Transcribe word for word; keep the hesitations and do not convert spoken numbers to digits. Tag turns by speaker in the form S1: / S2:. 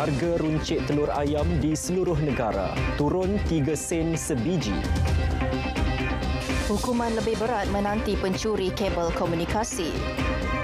S1: Harga runcit telur ayam di seluruh negara turun tiga sen sebiji.
S2: Hukuman lebih berat menanti pencuri kabel komunikasi.